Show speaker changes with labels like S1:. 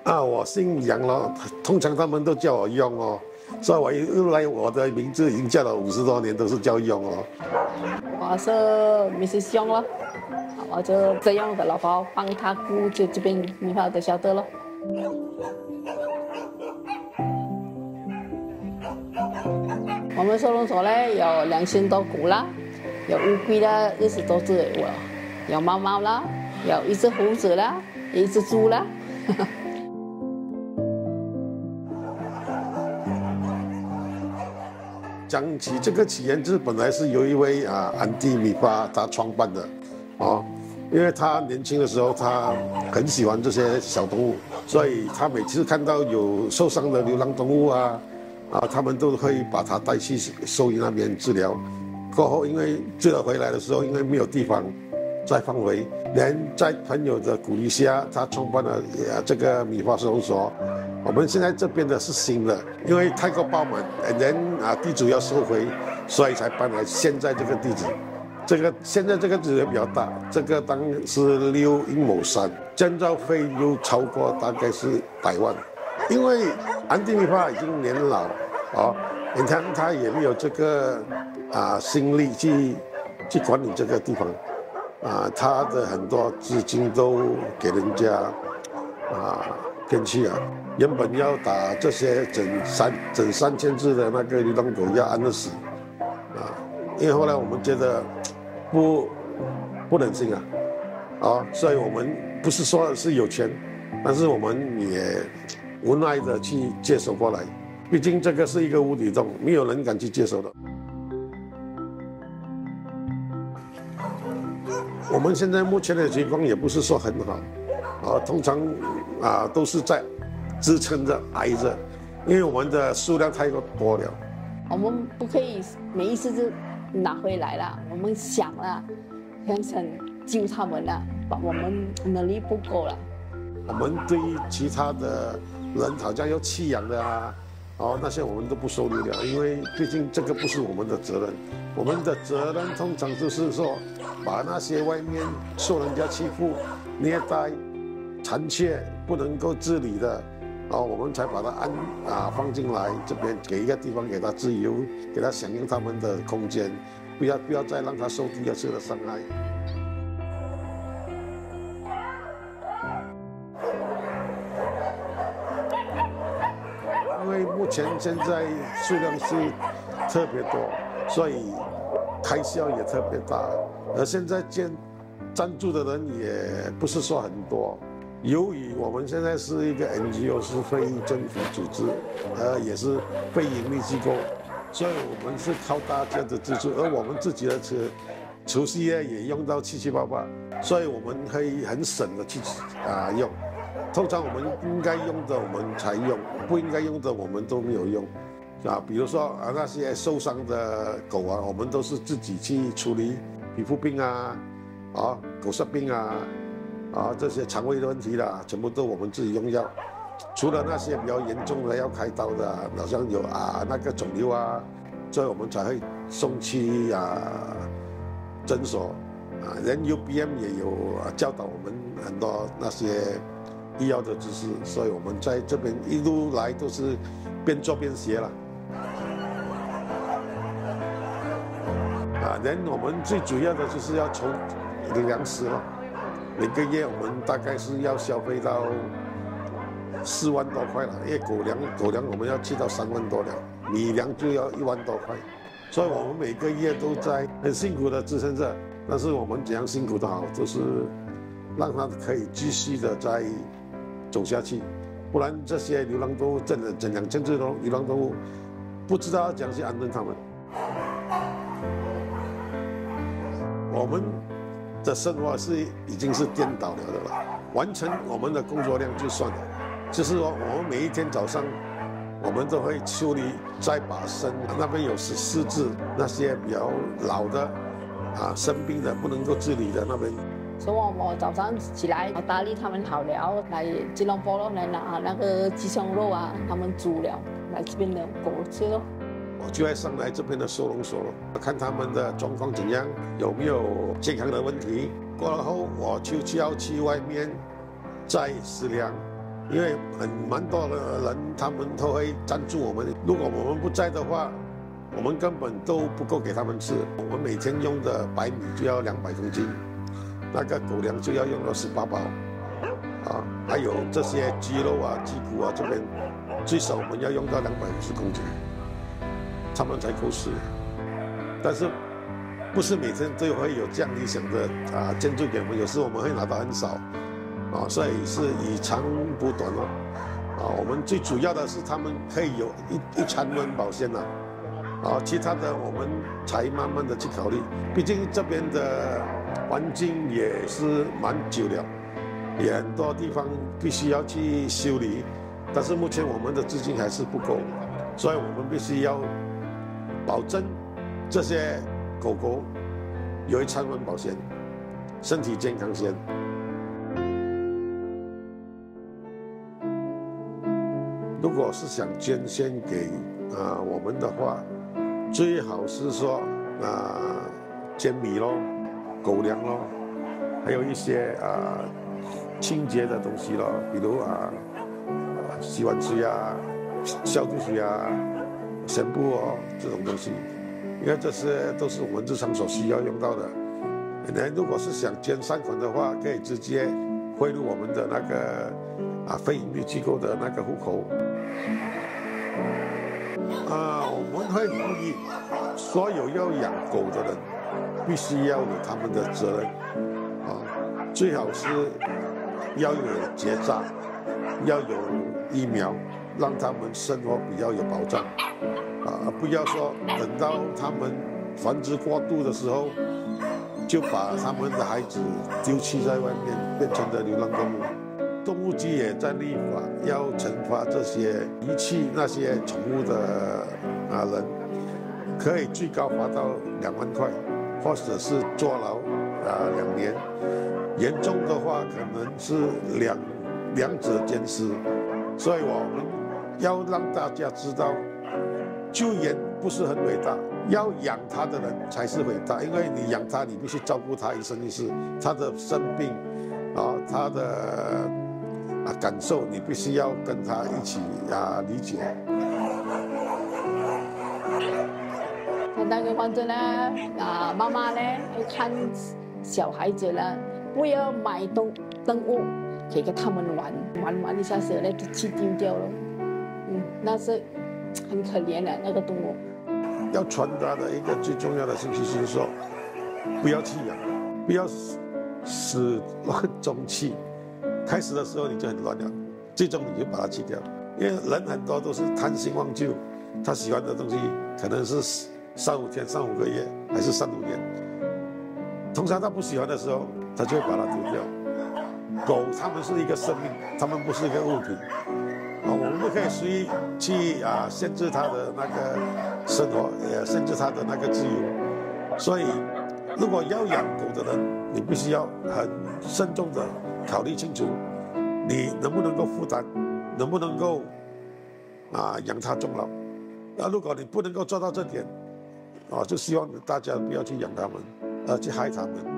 S1: 我姓杨咯，通常他们都叫我用哦，所以我一来我的名字已经叫了50多年，都是叫用哦。
S2: 我是 Mr Yong 咯，我就这样的老婆帮他顾这边Meefah的shelter咯。我们收容所呢有2000多狗啦，有乌龟啦，20多只有猫猫啦，有一只猴子啦，有一只猪啦。
S1: 讲起这个起源，就是本来是由一位Auntie Meefah他创办的，因为他年轻的时候他很喜欢这些小动物，所以他每次看到有受伤的流浪动物他们都会把它带去兽医那边治疗。过后因为治疗回来的时候，因为没有地方再放回，连在朋友的鼓励下，他创办了这个Meefah收容所。我们现在这边的是新的，因为太过爆满，人地主要收回，所以才搬来现在这个地址。现在这个地址比较大，这个当是6英亩3，建造费又超过大概是100万。因为Auntie Meefah已经年老你看他也没有这个心力去管理这个地方他的很多资金都给人家骗去了。原本要打这些整3000只的那个流浪狗要安乐死因为后来我们觉得不忍心所以我们不是说是有钱，但是我们也无奈的去接手过来，毕竟这个是一个无底洞，没有人敢去接手的。我们现在目前的情况也不是说很好通常都是在支撑着挨着，因为我们的数量太过多了。
S2: 我们不可以每一次就拿回来了，我们想救他们了，我们能力不够了。
S1: 我们对于其他的人好像要弃养的那些我们都不收留了，因为毕竟这个不是我们的责任。我们的责任通常就是说，把那些外面受人家欺负、虐待、残缺、不能够自理的我们才把它放进来这边，给一个地方给他自由，给他享用他们的空间，不要再让他受第2次的伤害。因为目前现在数量是特别多，所以开销也特别大，而现在赞助的人也不是说很多。由于我们现在是一个 NGO， 是非政府组织，也是非盈利机构，所以我们是靠大家的资助，而我们自己的除夕夜也用到7七8八，所以我们会很省的去用。通常我们应该用的我们才用，不应该用的我们都没有用比如说那些受伤的狗我们都是自己去处理皮肤病狗肾病这些肠胃的问题啦，全部都我们自己用药。除了那些比较严重的要开刀的好像有那个肿瘤所以我们才会送去诊所人 UBM 也有教导我们很多那些医药的知识，所以我们在这边一路来都是边做边学了。人我们最主要的就是要筹粮食了，每个月我们大概是要消费到4万多块了，因为狗粮我们要去到3万多了，米粮就要1万多块，所以我们每个月都在很辛苦的支撑着。但是我们怎样辛苦都好，就是让它可以继续的再走下去，不然这些流浪动物整2000只流浪动物，不知道怎样去安顿它们。我们的生活已经是颠倒了的了，完成我们的工作量就算了，就是说我们每一天早上，我们都会处理再把生那边有14只那些比较老的生病的不能够自理的那边。
S2: 所以我早上起来打理他们好了，来吉隆坡来拿那个鸡胸肉他们煮了来这边的狗吃咯。
S1: 我就会上来这边的收容所，看他们的状况怎样，有没有健康的问题。过了后，我就要去外面再饲粮， 因为蛮多的人他们都会赞助我们，如果我们不在的话，我们根本都不够给他们吃。我们每天用的白米就要200公斤，那个狗粮就要用到18包，还有这些鸡肉啊、鸡骨啊，这边最少我们要用到250公斤，他们才够吃。但是不是每天都会有这样理想的建筑给我们，有时我们会拿到很少。所以是以长补短我们最主要的是他们可以有一餐温饱先其他的我们才慢慢的去考虑。毕竟这边的环境也是蛮久了，也很多地方必须要去修理，但是目前我们的资金还是不够，所以我们必须要保证这些狗狗有一餐温饱先，身体健康先。如果是想捐献给我们的话，最好是说煎米咯、狗粮咯，还有一些清洁的东西咯，比如洗碗水消毒水纱布这种东西，因为这些都是我们日常所需要用到的。如果是想捐善款的话，可以直接汇入我们的那个非营利机构的那个户口。我们会呼吁所有要养狗的人，必须要有他们的责任最好是要有结扎，要有疫苗，让他们生活比较有保障不要说等到他们繁殖过度的时候，就把他们的孩子丢弃在外面，变成了流浪动物。动物局也在立法，要惩罚这些遗弃那些宠物的人，可以最高罚到2万块，或者是坐牢2年，严重的话可能是两者兼施。所以我们要让大家知道，救援不是很伟大，要养它的人才是伟大，因为你养它，你必须照顾它一生一世，它的生病它的感受，你必须要跟他一起理解。
S2: 那个反正呢，妈妈呢会看小孩子呢，不要买动物给他们玩一下子呢就去丢掉了，那是很可怜的那个动物。
S1: 要传达的一个最重要的信息是说，不要弃养，不要始乱终弃。开始的时候你就很乱了，最终你就把它弃掉，因为人很多都是贪新忘旧，他喜欢的东西可能是3-5天、3-5个月，还是3-5年。通常他不喜欢的时候，他就会把它丢掉。狗它们是一个生命，它们不是一个物品我们不可以随意去限制它的那个生活，也限制它的那个自由。所以，如果要养狗的人，你必须要很慎重的考虑清楚，你能不能够负担，能不能够养它终老。那如果你不能够做到这点，就希望大家不要去养它们，去害它们。